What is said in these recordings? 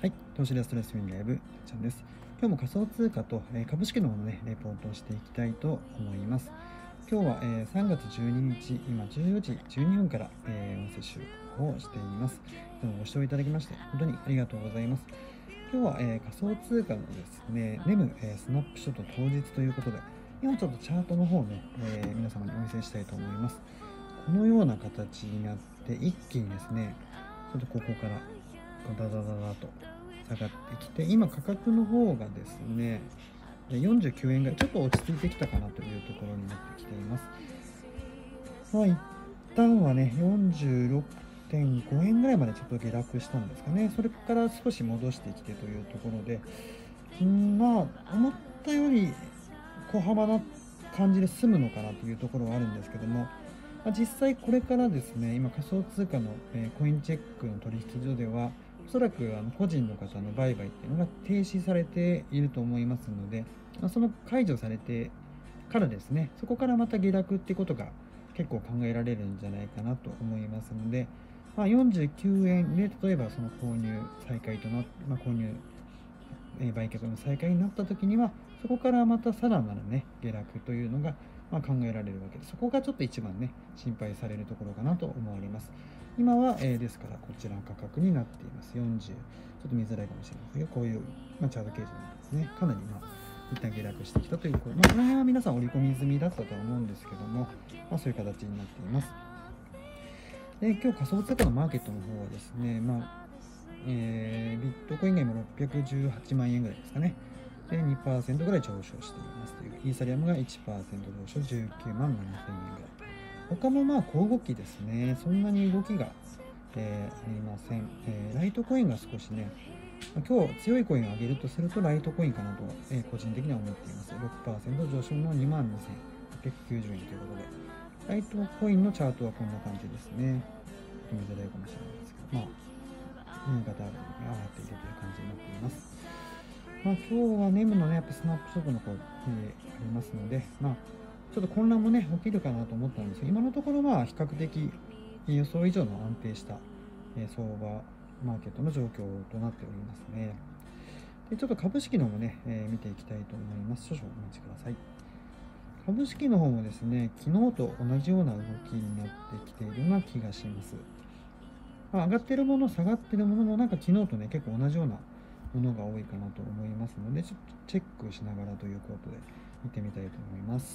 はい、投資でストレスフリーライブちゃんです。今日も仮想通貨と株式の方のね、レポートをしていきたいと思います。今日は3月12日、今14時12分から音声収録をしています。どうもご視聴いただきまして、本当にありがとうございます。今日は仮想通貨のですね、ネムスナップショット当日ということで、今ちょっとチャートの方をね、皆様にお見せしたいと思います。このような形になって、一気にですね、ちょっとここからダダダダと下がってきて、今価格の方がですね、49円ぐらい、ちょっと落ち着いてきたかなというところになってきています。一旦はね、46.5 円ぐらいまでちょっと下落したんですかね。それから少し戻してきてというところで、思ったより小幅な感じで済むのかなというところはあるんですけども、実際これからですね、今仮想通貨のコインチェックの取引所では、おそらく個人の方の売買っていうのが停止されていると思いますので、その解除されてからですね、そこからまた下落っていうことが結構考えられるんじゃないかなと思いますので、49円で例えばその購入再開とな、購入売却の再開になった時には、そこからまたさらなるね、下落というのが考えられるわけです。そこがちょっと一番ね、心配されるところかなと思われます。今は、ですからこちらの価格になっています。40、ちょっと見づらいかもしれませんが、こういう、チャート形状になってますね。かなり一旦下落してきたということ、この辺は皆さん織り込み済みだったとは思うんですけども、そういう形になっています。で、今日仮想通貨のマーケットの方はですね、ビットコインが今618万円ぐらいですかね。で、2% ぐらい上昇していますという。イーサリアムが 1% 上昇19万7000円ぐらい。他も小動きですね。そんなに動きが、ありません。ライトコインが少しね、今日強いコインを上げるとするとライトコインかなと、個人的には思っています。6% 上昇の 22,890 円ということで。ライトコインのチャートはこんな感じですね。見づらいかもしれないですけど、右肩上がりに上がっているという感じになっています。今日はネムのね、やっぱスナップショットの方、ありますので、ちょっと混乱もね、起きるかなと思ったんですが、今のところ比較的予想以上の安定した相場、マーケットの状況となっておりますね。で、ちょっと株式の方もね、見ていきたいと思います。少々お待ちください。株式の方もですね、昨日と同じような動きになってきているような気がします。上がっているもの、下がっているものも昨日とね、結構同じようなものが多いかなと思いますので、ちょっとチェックしながらということで見てみたいと思います。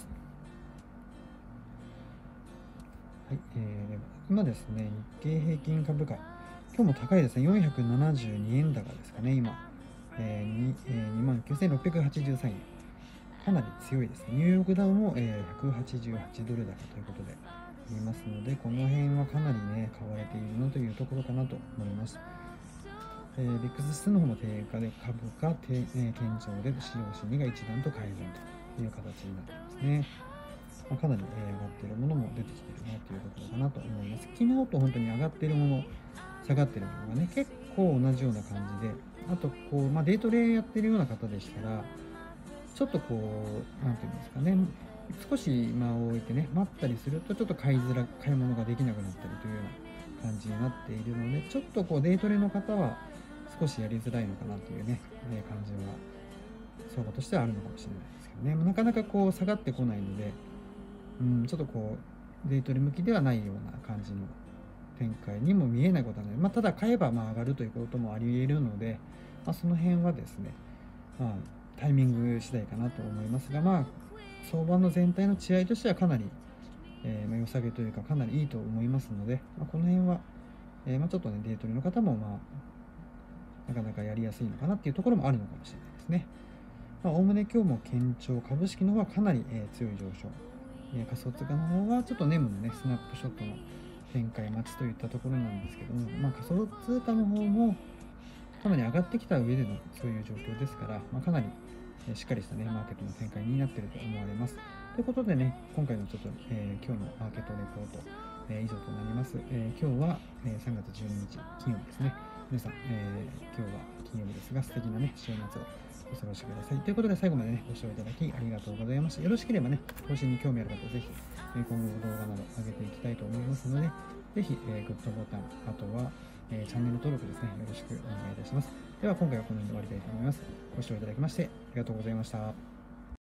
はい、今ですね、日経平均株価、今日も高いですね、472円高ですかね、今、29,683円。かなり強いですね。ニューヨークダウも、188ドル高ということで言いますので、この辺はかなりね、買われているのというところかなと思います。ビックス指数の方も低下で株価堅調で市場心理が一段と改善という形になっていますね。かなり、上がっているものも出てきているなというところかなと思います。昨日と本当に上がっているもの、下がっているものがね、結構同じような感じで、あとデイトレやってるような方でしたら、ちょっとなんていうんですかね、少し間を置いてね、待ったりすると、ちょっと買い物ができなくなったりというような感じになっているので、ちょっとデイトレの方は少しやりづらいのかなというね、感じは、相場としてはあるのかもしれないですけどね、なかなか下がってこないので、ちょっとデイトレ向きではないような感じの展開にも見えないことはない。ただ買えば上がるということもあり得るので、その辺はですね、タイミング次第かなと思いますが、相場の全体の血合いとしてはかなり、良さげというかかなりいいと思いますので、この辺は、ちょっとね、デイトレの方もなかなかやりやすいのかなっていうところもあるのかもしれないですね。おおむね今日も堅調、株式の方はかなり、強い上昇。仮想通貨の方はちょっとネムのね、スナップショットの展開待ちといったところなんですけども、仮想通貨の方もかなり上がってきた上でのそういう状況ですから、かなりしっかりしたね、マーケットの展開になっていると思われます。ということでね、今回のちょっと、今日のマーケットレポート、以上となります。今日は、3月12日金曜日ですね。皆さん、今日は金曜日ですが、素敵なね、週末をお過ごしください。ということで、最後までね、ご視聴いただきありがとうございました。よろしければね、投資に興味ある方はぜひ、今後動画など上げていきたいと思いますので、ぜひ、グッドボタン、あとは、 チャンネル登録ですね、よろしくお願いいたします。では今回はこの辺で終わりたいと思います。ご視聴いただきましてありがとうございました。